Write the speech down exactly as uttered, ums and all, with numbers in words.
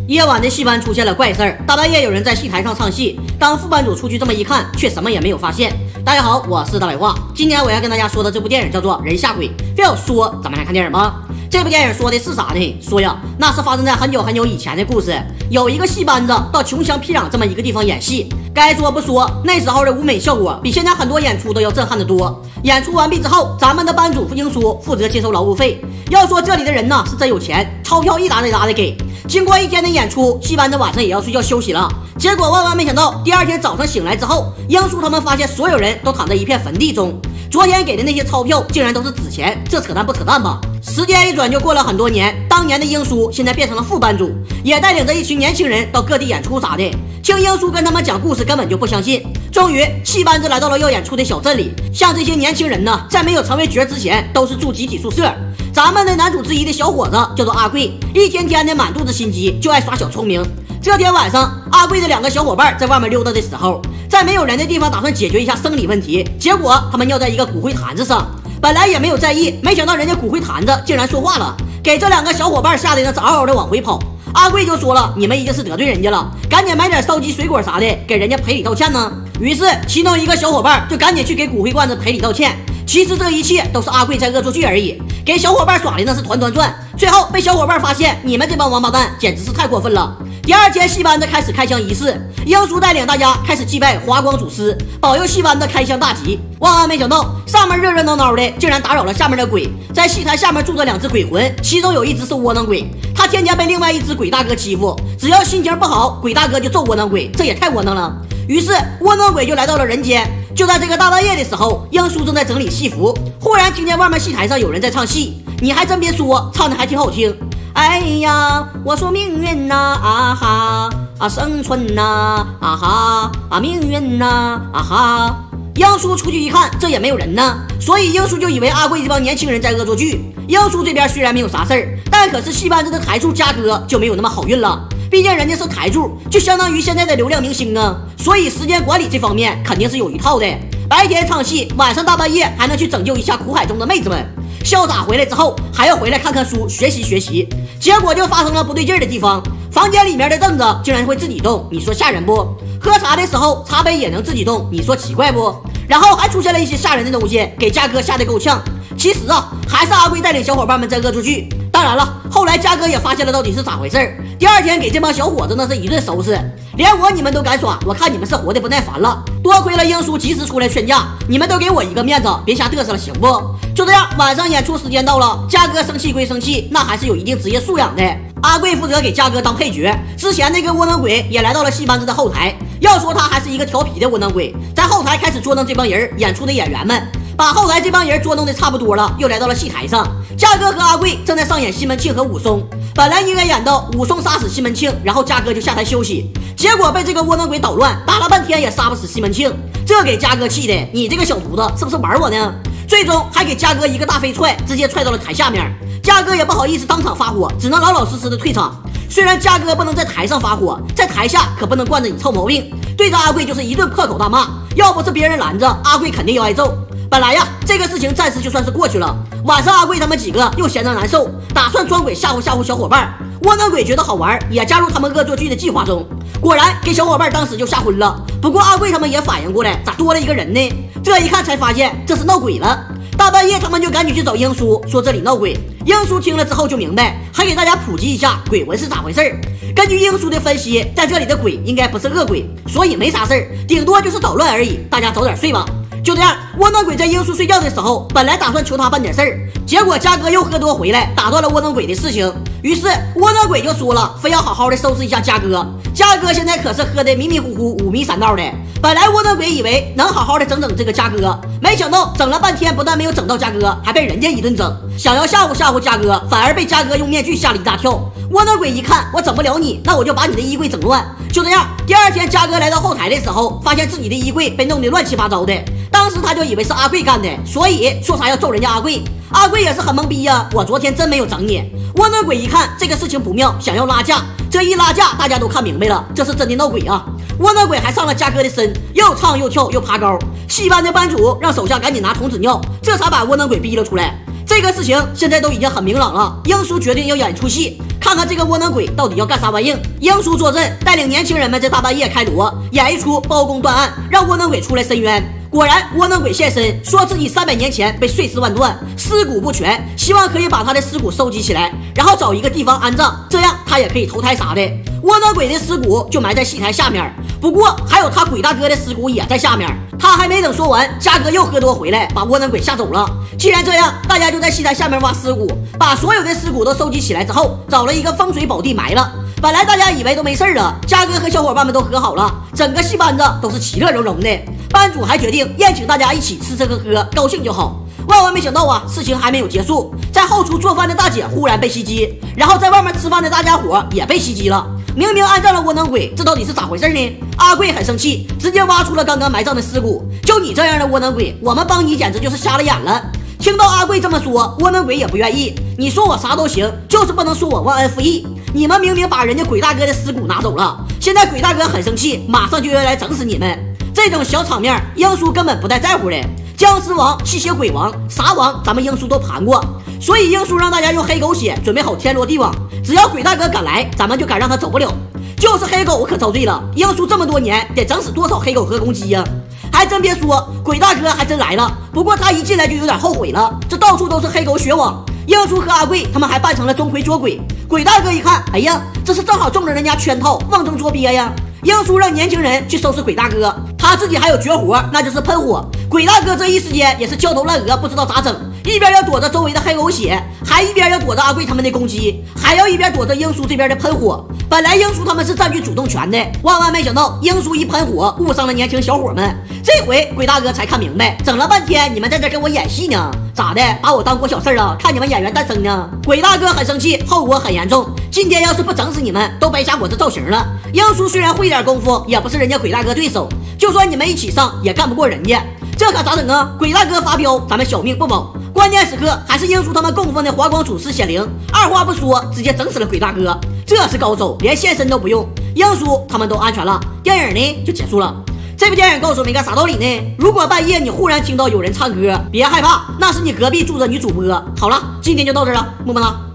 夜晚的戏班出现了怪事儿，大半夜有人在戏台上唱戏。当副班主出去这么一看，却什么也没有发现。大家好，我是大白话。今天我要跟大家说的这部电影叫做《人下鬼》。非要说，咱们来看电影吧。这部电影说的是啥呢？说呀，那是发生在很久很久以前的故事。有一个戏班子到穷乡僻壤这么一个地方演戏。该说不说，那时候的舞美效果比现在很多演出都要震撼得多。演出完毕之后，咱们的班主英叔负责接收劳务费。要说这里的人呢是真有钱，钞票一沓一沓的给。经过一天的演出，戏班子晚上也要睡觉休息了。结果万万没想到，第二天早上醒来之后，英叔他们发现所有人都躺在一片坟地中。昨天给的那些钞票竟然都是纸钱，这扯淡不扯淡吧？时间一转就过了很多年，当年的英叔现在变成了副班主，也带领着一群年轻人到各地演出啥的。听英叔跟他们讲故事根本就不相信。终于戏班子来到了要演出的小镇里，像这些年轻人呢，在没有成为角之前都是住集体宿舍。咱们的男主之一的小伙子叫做阿贵，一天天的满肚子心机，就爱耍小聪明。这天晚上，阿贵的两个小伙伴在外面溜达的时候，在没有人的地方打算解决一下生理问题，结果他们尿在一个骨灰坛子上。本来也没有在意，没想到人家骨灰坛子竟然说话了，给这两个小伙伴吓得呢是嗷嗷的往回跑。阿贵就说了，你们一定是得罪人家了，赶紧买点烧鸡水果啥的给人家赔礼道歉呢。于是其中一个小伙伴就赶紧去给骨灰罐子赔礼道歉。其实这一切都是阿贵在恶作剧而已，给小伙伴耍的那是团团转。最后被小伙伴发现，你们这帮王八蛋简直是太过分了。第二天戏班子开始开箱仪式，英叔带领大家开始祭拜华光祖师，保佑戏班子开箱大吉。万万没想到，上面热热闹闹的，竟然打扰了下面的鬼。在戏台下面住着两只鬼魂，其中有一只是窝囊鬼，他天天被另外一只鬼大哥欺负，只要心情不好，鬼大哥就揍窝囊鬼，这也太窝囊了。于是窝囊鬼就来到了人间。就在这个大半夜的时候，英叔正在整理戏服，忽然听见外面戏台上有人在唱戏。你还真别说，唱的还挺好听。哎呀，我说命运呐，啊哈啊，生存呐，啊哈啊，命运呐，啊哈。英叔出去一看，这也没有人呢，所以英叔就以为阿贵这帮年轻人在恶作剧。英叔这边虽然没有啥事儿，但可是戏班子的台柱嘉哥就没有那么好运了。毕竟人家是台柱，就相当于现在的流量明星啊，所以时间管理这方面肯定是有一套的。白天唱戏，晚上大半夜还能去拯救一下苦海中的妹子们。潇洒回来之后，还要回来看看书，学习学习。结果就发生了不对劲的地方，房间里面的凳子竟然会自己动，你说吓人不？喝茶的时候，茶杯也能自己动，你说奇怪不？然后还出现了一些吓人的东西，给嘉哥吓得够呛。其实啊，还是阿贵带领小伙伴们在恶作剧。当然了，后来嘉哥也发现了到底是咋回事。第二天给这帮小伙子那是一顿收拾，连我你们都敢耍，我看你们是活得不耐烦了。多亏了英叔及时出来劝架，你们都给我一个面子，别瞎嘚瑟了，行不？就这样，晚上演出时间到了，嘉哥生气归生气，那还是有一定职业素养的。阿贵负责给嘉哥当配角，之前那个窝囊鬼也来到了戏班子的后台。要说他还是一个调皮的窝囊鬼，在后台开始捉弄这帮人演出的演员们，把后台这帮人捉弄的差不多了，又来到了戏台上。嘉哥和阿贵正在上演西门庆和武松，本来应该演到武松杀死西门庆，然后嘉哥就下台休息，结果被这个窝囊鬼捣乱，打了半天也杀不死西门庆，这给嘉哥气的，你这个小犊子是不是玩我呢？最终还给嘉哥一个大飞踹，直接踹到了台下面。嘉哥也不好意思当场发火，只能老老实实的退场。虽然嘉哥不能在台上发火，在台下可不能惯着你臭毛病，对着阿贵就是一顿破口大骂。要不是别人拦着，阿贵肯定要挨揍。本来呀，这个事情暂时就算是过去了。晚上阿贵他们几个又闲着难受，打算装鬼吓唬吓唬小伙伴。窝囊鬼觉得好玩，也加入他们恶作剧的计划中。果然给小伙伴当时就吓昏了。不过阿贵他们也反应过来，咋多了一个人呢？这一看才发现这是闹鬼了。大半夜他们就赶紧去找英叔，说这里闹鬼。英叔听了之后就明白，还给大家普及一下鬼魂是咋回事。根据英叔的分析，在这里的鬼应该不是恶鬼，所以没啥事儿，顶多就是捣乱而已，大家早点睡吧。就这样，窝囊鬼在英叔睡觉的时候，本来打算求他办点事儿，结果嘉哥又喝多回来，打断了窝囊鬼的事情。于是窝囊鬼就说了，非要好好的收拾一下嘉哥。嘉哥现在可是喝的迷迷糊糊、五迷三道的。本来窝囊鬼以为能好好的整整这个嘉哥，没想到整了半天，不但没有整到嘉哥，还被人家一顿整。想要吓唬吓唬嘉哥，反而被嘉哥用面具吓了一大跳。窝囊鬼一看我整不了你，那我就把你的衣柜整乱。就这样，第二天嘉哥来到后台的时候，发现自己的衣柜被弄得乱七八糟的。当时他就以为是阿贵干的，所以说啥要揍人家阿贵。阿贵也是很懵逼呀、啊，我昨天真没有整你。窝囊鬼一看这个事情不妙，想要拉架，这一拉架大家都看明白了，这是真的闹鬼啊。窝囊鬼还上了嘉哥的身，又唱又跳又爬高。戏班的班主让手下赶紧拿童子尿，这才把窝囊鬼逼了出来。 这个事情现在都已经很明朗了，英叔决定要演一出戏，看看这个窝囊鬼到底要干啥玩意。英叔坐镇，带领年轻人们在大半夜开锣，演一出包公断案，让窝囊鬼出来伸冤。果然，窝囊鬼现身，说自己三百年前被碎尸万段，尸骨不全，希望可以把他的尸骨收集起来，然后找一个地方安葬，这样他也可以投胎啥的。窝囊鬼的尸骨就埋在戏台下面，不过还有他鬼大哥的尸骨也在下面。他还没等说完，嘉哥又喝多回来，把窝囊鬼吓走了。既然这样，大家就在戏台下面挖尸骨，把所有的尸骨都收集起来之后，找了一个风水宝地埋了。本来大家以为都没事了，嘉哥和小伙伴们都和好了，整个戏班子都是其乐融融的。班主还决定宴请大家一起吃吃喝喝，高兴就好。万万没想到啊，事情还没有结束，在后厨做饭的大姐忽然被袭击，然后在外面吃饭的大家伙也被袭击了。明明安葬了窝囊鬼，这到底是咋回事呢？阿贵很生气，直接挖出了刚刚埋葬的尸骨。就你这样的窝囊鬼，我们帮你简直就是瞎了眼了。听到阿贵这么说，窝囊鬼也不愿意。你说我啥都行，就是不能说我忘恩负义。你们明明把人家鬼大哥的尸骨拿走了，现在鬼大哥很生气，马上就要来整死你们。这种小场面，英叔根本不带在乎的。僵尸王、吸血鬼王、啥王，咱们英叔都盘过，所以英叔让大家用黑狗血准备好天罗地网，只要鬼大哥敢来，咱们就敢让他走不了。就是黑狗可遭罪了，英叔这么多年得整死多少黑狗和公鸡呀？还真别说，鬼大哥还真来了，不过他一进来就有点后悔了，这到处都是黑狗血网。英叔和阿贵他们还扮成了钟馗捉鬼，鬼大哥一看，哎呀，这是正好中了人家圈套，瓮中捉鳖呀。英叔让年轻人去收拾鬼大哥，他自己还有绝活，那就是喷火。鬼大哥这一时间也是焦头烂额，不知道咋整，一边要躲着周围的黑狗血，还一边要躲着阿贵他们的攻击，还要一边躲着英叔这边的喷火。本来英叔他们是占据主动权的，万万没想到英叔一喷火，误伤了年轻小伙们。这回鬼大哥才看明白，整了半天你们在这跟我演戏呢，咋的？把我当过小事了？看你们演员诞生呢？鬼大哥很生气，后果很严重。今天要是不整死你们，都白瞎我这造型了。英叔虽然会点功夫，也不是人家鬼大哥对手，就算你们一起上，也干不过人家。这可咋整啊？鬼大哥发飙，咱们小命不保。关键时刻还是英叔他们供奉的华光祖师显灵，二话不说直接整死了鬼大哥，这是高手，连现身都不用，英叔他们都安全了。电影呢就结束了。这部电影告诉我们一个啥道理呢？如果半夜你忽然听到有人唱歌，别害怕，那是你隔壁住着女主播。好了，今天就到这儿了，么么哒。